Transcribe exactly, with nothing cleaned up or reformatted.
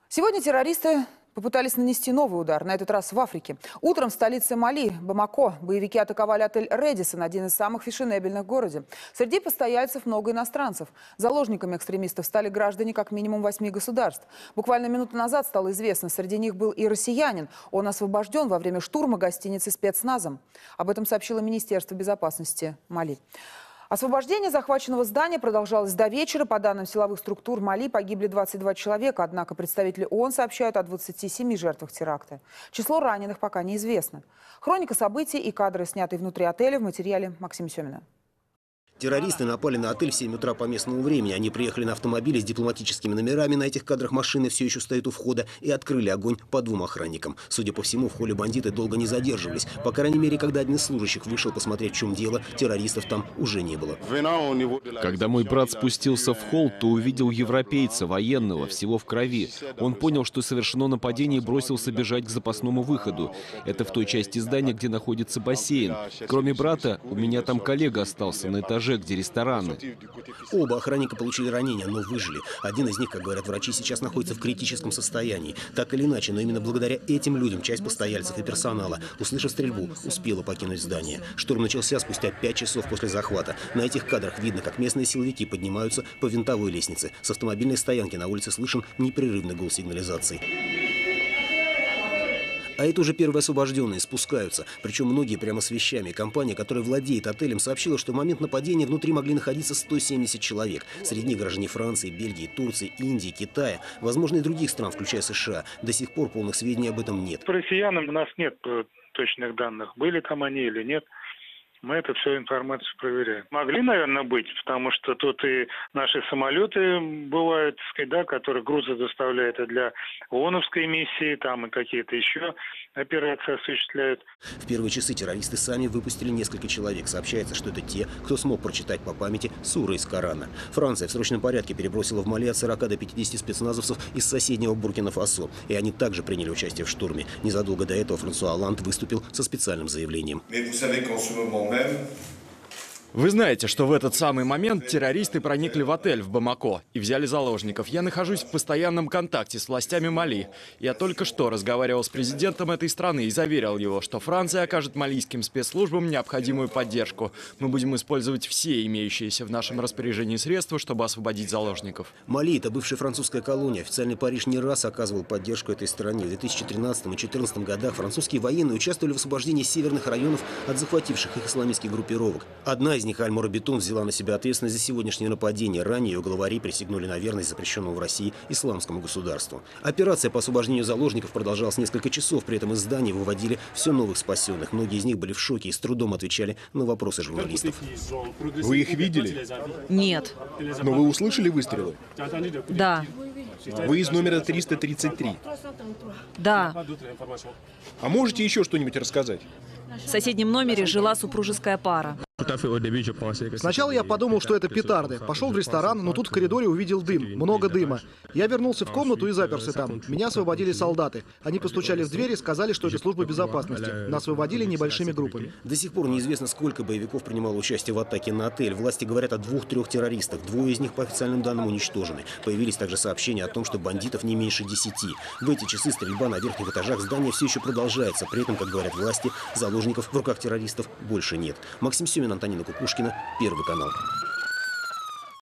Сегодня террористы попытались нанести новый удар, на этот раз в Африке. Утром в столице Мали, Бамако, боевики атаковали отель «Редисон», один из самых фешенебельных в городе. Среди постояльцев много иностранцев. Заложниками экстремистов стали граждане как минимум восьми государств. Буквально минуту назад стало известно, среди них был и россиянин. Он освобожден во время штурма гостиницы спецназом. Об этом сообщило Министерство безопасности Мали. Освобождение захваченного здания продолжалось до вечера. По данным силовых структур Мали погибли двадцать два человека, однако представители ООН сообщают о двадцати семи жертвах теракта. Число раненых пока неизвестно. Хроника событий и кадры, снятые внутри отеля, в материале Максима Семина. Террористы напали на отель в семь утра по местному времени. Они приехали на автомобиле с дипломатическими номерами. На этих кадрах машины все еще стоят у входа. И открыли огонь по двум охранникам. Судя по всему, в холле бандиты долго не задерживались. По крайней мере, когда один из служащих вышел посмотреть, в чем дело, террористов там уже не было. Когда мой брат спустился в холл, то увидел европейца, военного, всего в крови. Он понял, что совершено нападение, и бросился бежать к запасному выходу. Это в той части здания, где находится бассейн. Кроме брата, у меня там коллега остался на этаже, где рестораны. Оба охранника получили ранения, но выжили. Один из них, как говорят врачи, сейчас находится в критическом состоянии. Так или иначе, но именно благодаря этим людям часть постояльцев и персонала, услышав стрельбу, успела покинуть здание. Штурм начался спустя пять часов после захвата. На этих кадрах видно, как местные силовики поднимаются по винтовой лестнице. С автомобильной стоянки на улице слышен непрерывный гул сигнализации. А это уже первые освобожденные спускаются. Причем многие прямо с вещами. Компания, которая владеет отелем, сообщила, что в момент нападения внутри могли находиться сто семьдесят человек. Среди них граждане Франции, Бельгии, Турции, Индии, Китая, возможно, и других стран, включая США. До сих пор полных сведений об этом нет. По россиянам у нас нет точных данных, были там они или нет. Мы эту всю информацию проверяем. Могли, наверное, быть, потому что тут и наши самолеты бывают, так сказать, да, которые грузы доставляют и для ООНовской миссии, там и какие-то еще операции осуществляют. В первые часы террористы сами выпустили несколько человек. Сообщается, что это те, кто смог прочитать по памяти суры из Корана. Франция в срочном порядке перебросила в Мали от сорока до пятидесяти спецназовцев из соседнего Буркина-Фасо. И они также приняли участие в штурме. Незадолго до этого Франсуа Олланд выступил со специальным заявлением. Вы знаете, что в этот самый момент террористы проникли в отель в Бамако и взяли заложников. Я нахожусь в постоянном контакте с властями Мали. Я только что разговаривал с президентом этой страны и заверил его, что Франция окажет малийским спецслужбам необходимую поддержку. Мы будем использовать все имеющиеся в нашем распоряжении средства, чтобы освободить заложников. Мали – это бывшая французская колония. Официальный Париж не раз оказывал поддержку этой стране. В две тысячи тринадцатом и две тысячи четырнадцатом годах французские военные участвовали в освобождении северных районов от захвативших их исламистских группировок. Одна из них, Аль-Морабитун, взяла на себя ответственность за сегодняшнее нападение. Ранее ее главари присягнули на верность запрещенному в России исламскому государству. Операция по освобождению заложников продолжалась несколько часов. При этом из здания выводили все новых спасенных. Многие из них были в шоке и с трудом отвечали на вопросы журналистов. Вы их видели? Нет. Но вы услышали выстрелы? Да. Вы из номера триста тридцать три? Да. А можете еще что-нибудь рассказать? В соседнем номере жила супружеская пара. Сначала я подумал, что это петарды. Пошел в ресторан, но тут в коридоре увидел дым, много дыма. Я вернулся в комнату и заперся там. Меня освободили солдаты. Они постучали в дверь и сказали, что это служба безопасности. Нас выводили небольшими группами. До сих пор неизвестно, сколько боевиков принимало участие в атаке на отель. Власти говорят о двух-трех террористах. Двое из них, по официальным данным, уничтожены. Появились также сообщения о том, что бандитов не меньше десяти. В эти часы стрельба на верхних этажах здания все еще продолжается. При этом, как говорят власти, заложников в руках террористов больше нет. Максим Семин, Антонина Кукушкина, Первый канал.